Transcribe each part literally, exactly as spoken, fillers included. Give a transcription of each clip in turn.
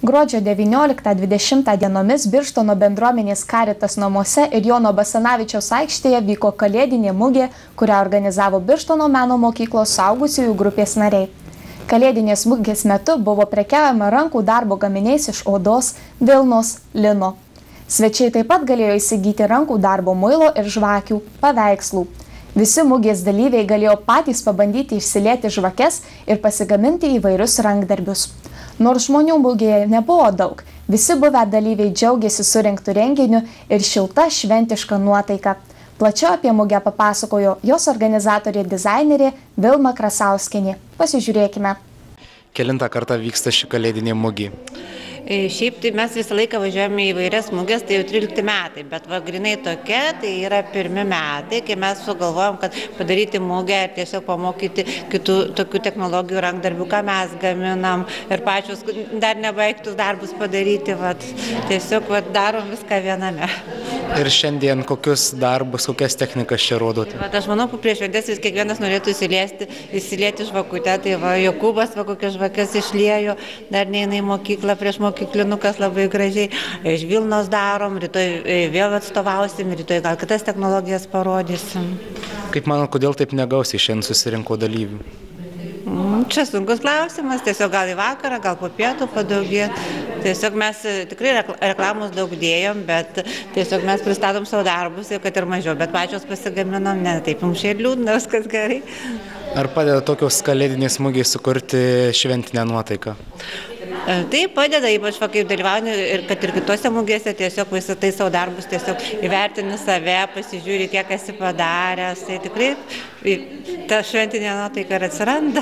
Gruodžio devynioliktą dvidešimtą dienomis Birštono bendruomenės Karitas namuose ir Jono Basanavičiaus aikštėje vyko kalėdinė mugė, kurią organizavo Birštono meno mokyklos suaugusiųjų grupės nariai. Kalėdinės mugės metu buvo prekiaujama rankų darbo gaminiais iš odos, vilnos, lino. Svečiai taip pat galėjo įsigyti rankų darbo muilo ir žvakių, paveikslų. Visi mugės dalyviai galėjo patys pabandyti išsilieti žvakes ir pasigaminti įvairius rankdarbius. Nors žmonių mugėje nebuvo daug, visi buvę dalyviai džiaugiasi surinktų renginių ir šilta šventiška nuotaika. Plačiau apie mugę papasakojo jos organizatorė dizainerė Vilma Krasauskienė. Pasižiūrėkime. Kelintą kartą vyksta ši kalėdinė mugė? Šiaip tai mes visą laiką važiuojame į vairias mugės, tai jau trylikti metai, bet va grinai tokia, tai yra pirmi metai, kai mes sugalvojom, kad padaryti mugę ir tiesiog pamokyti kitų tokių technologijų rankdarbių, ką mes gaminam ir pačius dar nebaigtus darbus padaryti, va, tiesiog va, darom viską viename. Ir šiandien kokius darbus, kokias technikas čia rodote? Va, aš manau, prieš šventes vis kiekvienas norėtų įsiliesti, įsilieti žvakutę, tai va, Jokūbas va, kokias žvakes išliejo, dar neina į mokyklą prieš mokyklą. Mokyklinukas labai gražiai, iš Vilnos darom, rytoj vėl atstovausim, rytoj gal kitas technologijas parodysim. Kaip manot, kodėl taip negausiai šiandien susirinko dalyvių? Čia sunkus klausimas, tiesiog gal į vakarą, gal po pietų padaugė. Tiesiog mes tikrai reklamos daug dėjom, bet tiesiog mes pristatom savo darbus, kad ir mažiau, bet pačios pasigaminam, ne, taip mums šiai liūdna, viskas gerai. Ar padeda tokios kalėdinės mugės sukurti šventinę nuotaiką? Tai padeda, ypač va, kaip dalyvauju ir kad ir kitose mugėse tiesiog visą tai savo darbus tiesiog įvertini save, pasižiūri, kiek esi padaręs, tai tikrai ta šventinė nuotaika ir atsiranda.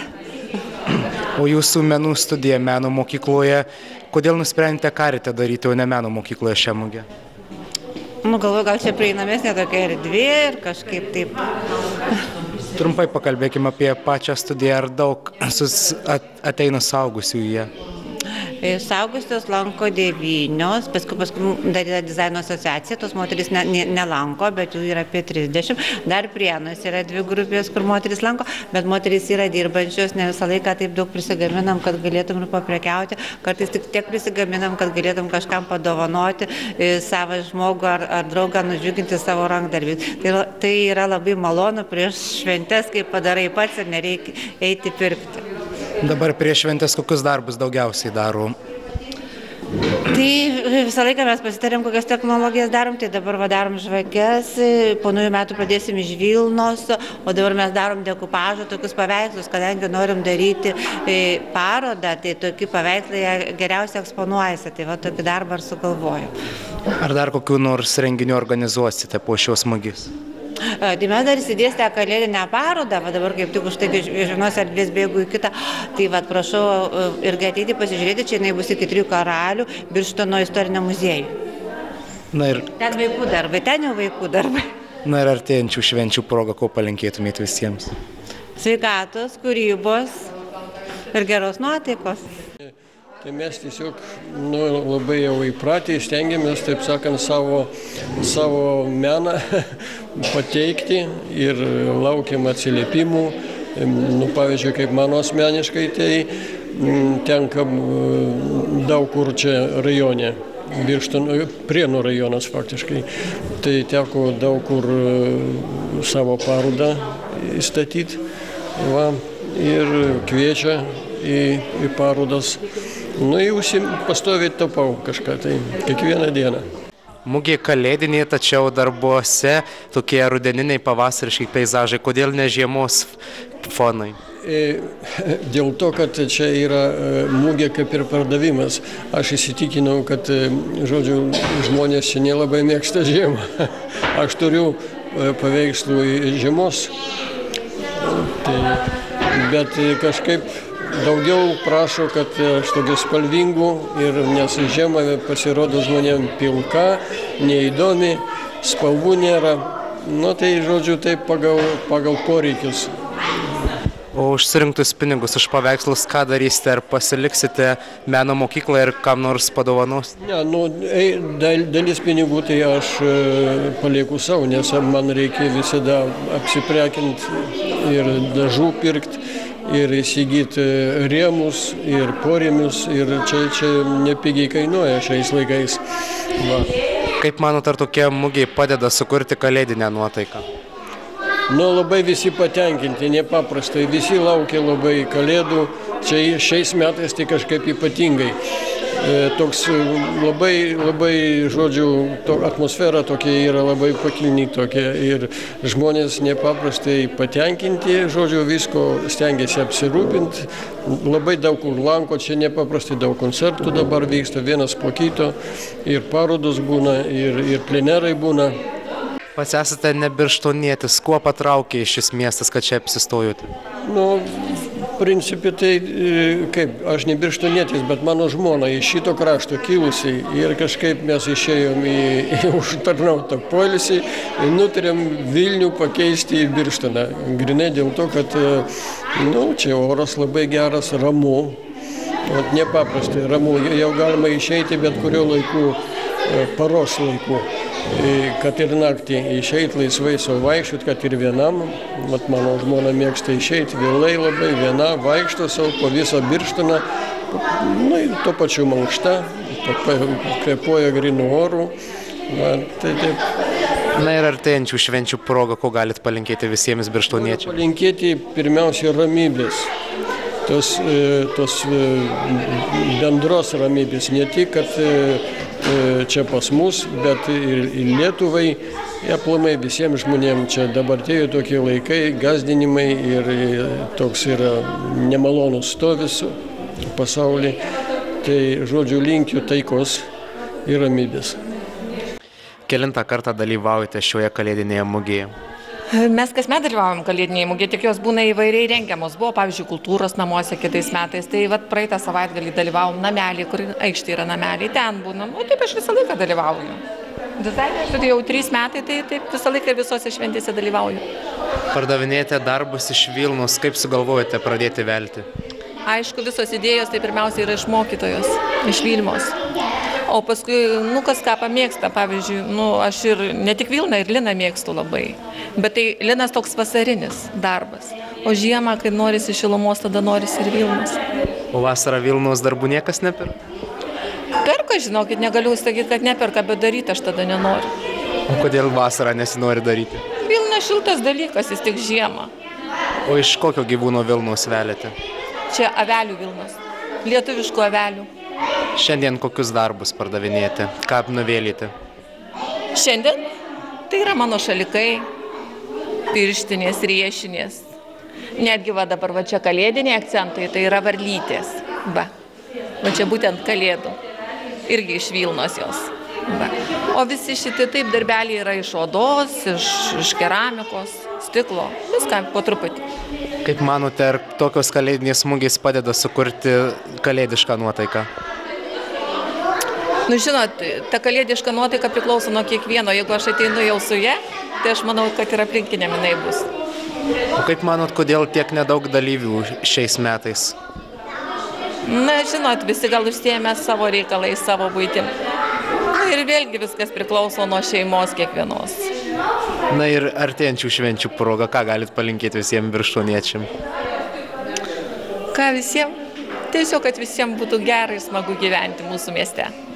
O jūsų menų studija meno mokykloje, kodėl nusprendėte Karite daryti, o ne meno mokykloje šią mugę? Nu, galvoju, gal čia prieinamesnė tokia erdvė ir kažkaip taip. Trumpai pakalbėkime apie pačią studiją, ar daug ateina suaugusių į ją? Suaugusios lanko devynios, paskui, paskui dar yra dizaino asociacija, tos moterys ne, ne, nelanko, bet jų yra apie trisdešimt. Dar Prienuose yra dvi grupės, kur moterys lanko, bet moterys yra dirbančios, ne visą laiką taip daug prisigaminam, kad galėtum ir paprekiauti, kartais tik tiek prisigaminam, kad galėtum kažkam padovanoti savo žmogų ar, ar draugą nudžiuginti savo rankdarbį. Tai, tai yra labai malonu prieš šventes, kai padarai pats ir nereikia eiti pirkti. Dabar prieš šventes kokius darbus daugiausiai daro? Tai visą laiką mes pasitarėm, kokias technologijas darom, tai dabar va, darom žvakes, po naujų metų pradėsim iš Vilnos, o dabar mes darom dekupažą, tokius paveikslus, kadangi norim daryti parodą, tai tokie paveikslai geriausiai eksponuojasi, tai va tokį darbą ir sugalvoju. Ar dar kokių nors renginių organizuosite po šios mugės? Tai mes dar įsidėsite kalėdinę parodą, va dabar kaip tik už tai iš vienos erdvės bėgu į kitą, tai va prašau irgi ateiti pasižiūrėti, čia jinai bus iki trijų karalių Birštono istorinio muziejų. Na ir... Ten vaikų darbai, ten jau vaikų darbai. Na ir artėjančių švenčių proga, ko palinkėtumėte visiems? Sveikatos, kūrybos ir geros nuotaikos. Tai mes tiesiog nu, labai jau įpratę, stengiamės, taip sakant, savo, savo meną pateikti ir laukiam atsiliepimų. Nu, pavyzdžiui, kaip mano asmeniškai, tai tenka daug kur čia rajone, Birštono, Prienų rajonas faktiškai. Tai teko daug kur savo parodą įstatyti va, ir kviečia į, į parodas. Nu, jau pastoviai tapau kažką, tai kiekvieną dieną. Mugė kalėdinė, tačiau darbuose tokie rudeniniai pavasariški peizažai. Kodėl ne žiemos fonai? Dėl to, kad čia yra mugė kaip ir pardavimas. Aš įsitikinau, kad, žodžiu, žmonės čia nelabai mėgsta žiemą. Aš turiu paveikslų žiemos, tai, bet kažkaip daugiau prašo, kad aš tokių spalvingų ir nes žiemą pasirodo žmonėm pilka, neįdomi, spalvų nėra. Nu tai, žodžiu, taip pagal, pagal poreikius. O už surinktus pinigus, už paveikslus, ką darysite? Ar pasiliksite meno mokykloje ir kam nors padovanos? Ne, nu, dalis pinigų tai aš palieku savo, nes man reikia visada apsiprekinti ir dažų pirkti. ir įsigyti rėmus, ir porėmius, ir čia, čia nepigiai kainuoja šiais laikais. Va. Kaip manot, ar tokie mugiai padeda sukurti kalėdinę nuotaiką? Nu, labai visi patenkinti, nepaprastai, visi laukia labai kalėdų, čia šiais metais tai kažkaip ypatingai. E, toks labai, labai, žodžiu, to, atmosfera tokia yra labai pakilni tokia ir žmonės nepaprastai patenkinti, žodžiu, visko stengiasi apsirūpinti, labai daug kur lanko, čia nepaprastai daug koncertų dabar vyksta, vienas po kito, ir parodos būna, ir, ir plenerai būna. Pats esate ne birštonietis, kuo patraukė šis miestas, kad čia apsistojote? Nu, principai tai, kaip, aš ne birštonietis, bet mano žmona iš šito krašto kilusi ir kažkaip mes išėjom į, į užtarnautą poilsį ir nutarėm Vilnių pakeisti į Birštoną. Grinai dėl to, kad nu, čia oras labai geras, ramu, ot, nepaprastai ramu, jau galima išeiti bet kurio laiku, paros laiku. Kad ir naktį išeiti laisvai savo vaikščioti, kad ir vienam, mat mano žmona mėgsta išeiti vėlai labai, viena vaikšto savo po visą Birštoną, nu ir tuo pačiu mankšta, kvėpuoja grinu oru, va, tai taip. Na ir artėjančių švenčių proga, ko galit palinkėti visiems birštoniečiams? Palinkėti pirmiausia ramybės, tos, tos bendros ramybės, ne tik, kad čia pas mus, bet ir, ir Lietuvai, aplamai visiems žmonėms čia dabar atėjo tokie laikai, gazdinimai ir toks yra nemalonus stovis pasaulyje. Tai, žodžiu, linkiu taikos ir ramybės. Kelintą kartą dalyvaujate šioje kalėdinėje mugėje? Mes kasmet dalyvaujam kalėdinėje mugėje, tik jos būna įvairiai rengiamos. Buvo, pavyzdžiui, kultūros namuose kitais metais. Tai vat praeitą savaitgalį dalyvavom namelį, kur aikštė yra namelį, ten būnam. O taip aš visą laiką dalyvauju. Dizaineris jau trys metai, tai taip visą laiką visose šventėse dalyvauju. Pardavinėjate darbus iš Vilniaus, kaip sugalvojate pradėti velti? Aišku, visos idėjos tai pirmiausia yra iš mokytojos, iš Vilniaus. O paskui, nu, kas ką pamėgsta, pavyzdžiui, nu, aš ir ne tik Vilną, ir Liną mėgstu labai. Bet tai Linas toks vasarinis darbas. O žiemą, kai norisi šilumos, tada norisi ir Vilnos. O vasarą Vilnos darbų niekas neperka? Perka, žinokit, negaliu sakyti, kad neperka, bet daryti aš tada nenoriu. O kodėl vasarą nesinori daryti? Vilna šiltas dalykas, jis tik žiemą. O iš kokio gyvūno Vilnos veliate? Čia avelių Vilnos, lietuviškų avelių. Šiandien kokius darbus pardavinėjate? Ką nuvėlyti? Šiandien tai yra mano šalikai, pirštinės, riešinės. Netgi va dabar va čia kalėdiniai akcentai, tai yra varlytės. Va, va čia būtent kalėdų. Irgi iš Vilnos jos. Va. O visi šitie taip darbeliai yra iš odos, iš, iš keramikos, stiklo, viską po truputį. Kaip manote, ar tokios kalėdinės mugės padeda sukurti kalėdišką nuotaiką? Nu, žinot, ta kalėdiška nuotaika priklauso nuo kiekvieno. Jeigu aš ateinu jau su ja, tai aš manau, kad ir aplinkiniam jinai bus. O kaip manot, kodėl tiek nedaug dalyvių šiais metais? Na, žinot, visi gal užsiėmė savo reikalais, savo buitim. Na ir vėlgi viskas priklauso nuo šeimos kiekvienos. Na ir artėjančių švenčių proga, ką galit palinkėti visiems birštoniečiam? Ką visiems? Tiesiog, kad visiems būtų gerai ir smagu gyventi mūsų mieste.